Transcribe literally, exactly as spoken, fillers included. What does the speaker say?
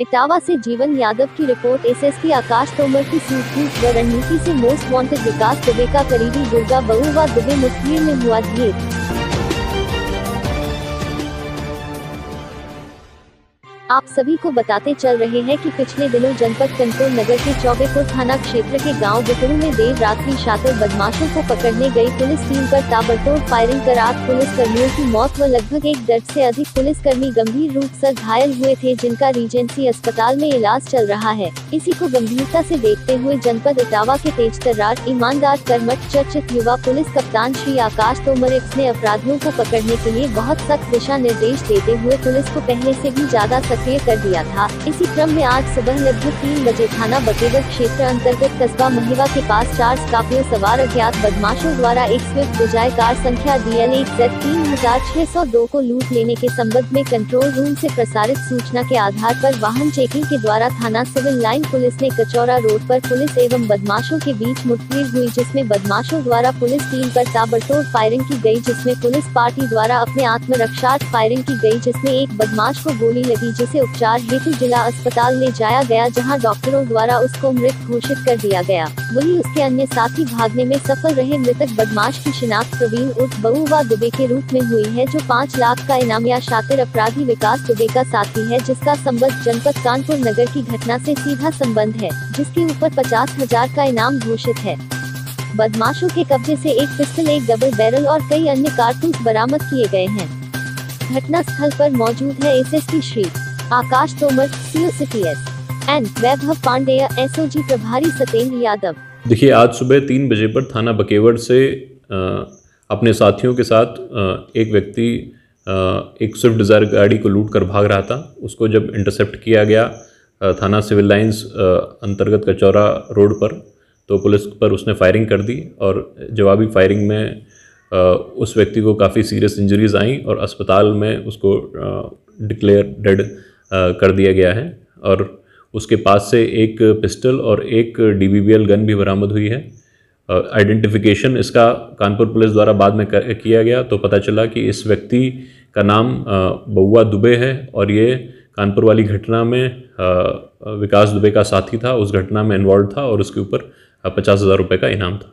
इटावा से जीवन यादव की रिपोर्ट। एसएसपी आकाश तोमर की सूझबूझ व रणनीति से मोस्ट वांटेड विकास दुबे का करीबी गुर्गा बहुवा दुबे मुठभेड़ में हुआ ढेर। आप सभी को बताते चल रहे हैं कि पिछले दिनों जनपद कंट्रोल नगर के चौबेपुर थाना क्षेत्र के गांव बुकरू में देर रात्रि शातिर बदमाशों को पकड़ने गई पुलिस टीम पर ताबड़तोड़ फायरिंग कर आठ पुलिस कर्मियों की मौत व लगभग एक दर्जन से अधिक पुलिसकर्मी गंभीर रूप से घायल हुए थे, जिनका रीजेंसी अस्पताल में इलाज चल रहा है। इसी को गंभीरता से देखते हुए जनपद इटावा के तेजतर्रार, ईमानदार, कर्मठ, चर्चित युवा पुलिस कप्तान श्री आकाश तोमर ने अपराधियों को पकड़ने के लिए बहुत सख्त दिशा निर्देश देते हुए पुलिस को पहले से भी ज्यादा सक्रिय कर दिया था। इसी क्रम में आज सुबह लगभग तीन बजे थाना बकेवर क्षेत्र अंतर्गत कस्बा महिवा के पास चार स्कॉर्पियो सवार अज्ञात बदमाशों द्वारा एक स्विफ्ट डिजायर कार संख्या डी एल एक जेड तीन हजार छह सौ दो को लूट लेने के संबंध में कंट्रोल रूम से प्रसारित सूचना के आधार पर वाहन चेकिंग के द्वारा थाना सिविल लाइन पुलिस ने कचौरा रोड पर पुलिस एवं बदमाशों के बीच मुठभेड़ हुई, जिसमें बदमाशों द्वारा पुलिस टीम पर ताबड़तोड़ फायरिंग की गई, जिसमें पुलिस पार्टी द्वारा अपने आत्मरक्षार्थ फायरिंग की गई, जिसमें एक बदमाश को गोली लगी, जिसे उपचार हेतु जिला अस्पताल ले जाया गया, जहां डॉक्टरों द्वारा उसको मृत घोषित कर दिया गया। वहीं उसके अन्य साथी भागने में सफल रहे। मृतक बदमाश की शिनाख्त प्रवीण उर्फ बहुवा दुबे के रूप में हुई है, जो पाँच लाख का इनामिया शातिर अपराधी विकास दुबे का साथी है, जिसका संबंध जनपद कानपुर नगर की घटना से सीधा संबंध है, जिसके ऊपर पचास हजार का इनाम घोषित है। बदमाशों के कब्जे से एक पिस्टल, एक डबल बैरल और कई अन्य कारतूस बरामद किए गए हैं। घटना स्थल पर मौजूद है एसएसपी श्री आकाश तोमर, सीओ सिटीएस एंड वैभव पांडेय, एसओजी प्रभारी सत्येंद्र यादव। देखिए, आज सुबह तीन बजे पर थाना बकेवर से आ, अपने साथियों के साथ आ, एक व्यक्ति आ, एक स्विफ्ट डिज़ायर गाड़ी को लूट कर भाग रहा था। उसको जब इंटरसेप्ट किया गया आ, थाना सिविल लाइंस अंतर्गत कचौरा रोड पर, तो पुलिस पर उसने फायरिंग कर दी और जवाबी फायरिंग में आ, उस व्यक्ति को काफ़ी सीरियस इंजरीज आई और अस्पताल में उसको डिक्लेयर डेड कर दिया गया है। और उसके पास से एक पिस्टल और एक D B B L gun भी बरामद हुई है। आइडेंटिफिकेशन इसका कानपुर पुलिस द्वारा बाद में किया गया, तो पता चला कि इस व्यक्ति का नाम बहुवा दुबे है और ये कानपुर वाली घटना में विकास दुबे का साथी था, उस घटना में इन्वॉल्व था और उसके ऊपर पचास हज़ार रुपये का इनाम था।